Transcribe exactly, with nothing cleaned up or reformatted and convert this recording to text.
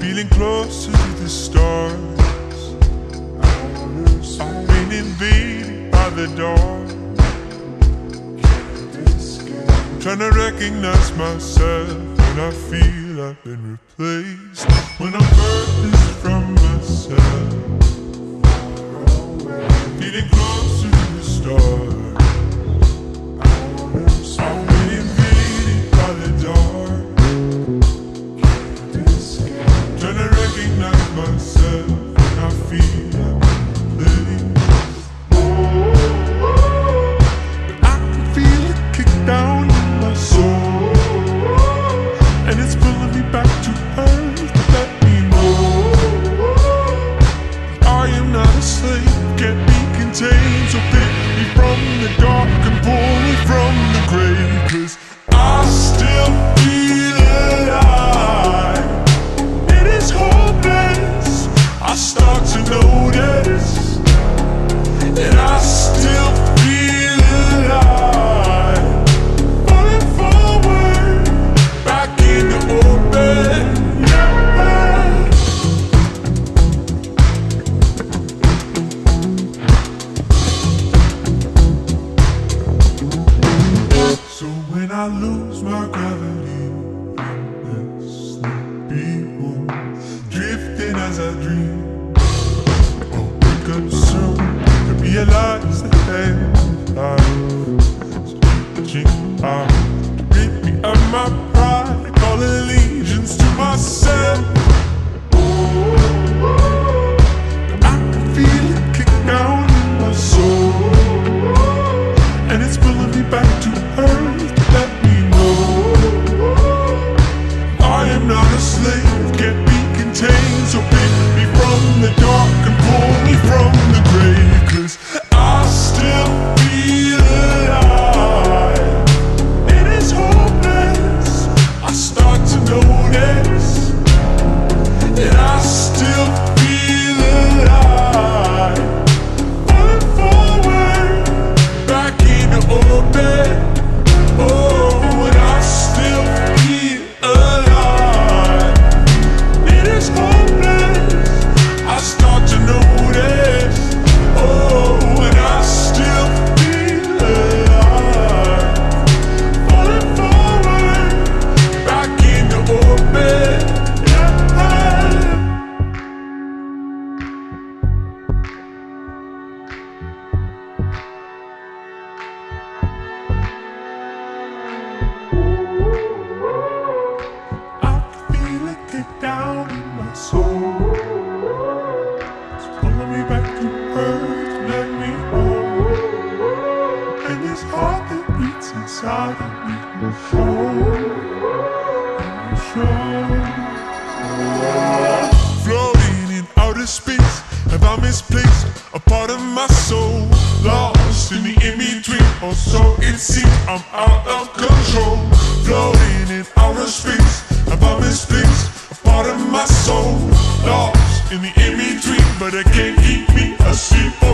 feeling closer to the stars. I've been invaded by the dark, trying to recognize myself when I feel I've been replaced. When I'm furthest from myself, feeling closer to the stars. I've been invaded by the dark, trying to recognize myself when I feel I've been replaced. But I can feel it kick down in my soul, and it's pulling me back to earth to let me know I am not a slave, can't be contained. So pick me from the dark and pull me from the grave, 'cause I still feel alive. It is hopeless, I start to notice that I still feel alive. Falling forward, back in the open, yeah. So when I lose my gravity in this sleepy room, drifting as I dream, I'll wake up soon to realize that life is reaching out to rid me of my pride, call allegiance to myself. But I can feel it kick down in my soul, and it's pulling me back to earth to let me know I am not a slave, can't be contained. So pick me from the dark and pull me from the grave, 'cause I still feel alive. It is hopeless, I start to notice that I still feel alive. Falling forward, back in the open, oh, and I still feel alive. It is hopeless, I start to notice, oh, and I still feel alive. Falling forward, back in the open, yeah. I can feel it kick down in my soul, it's pulling me back to earth to let me know. And this heart that beats inside of me will show, will show. Floating in outer space, have I misplaced a part of my soul? Lost in the in-between, or so it seems, I'm out of control. Floating in outer space, have I misplaced a part of my soul? Lost in the in-between, but it can't keep me asleep.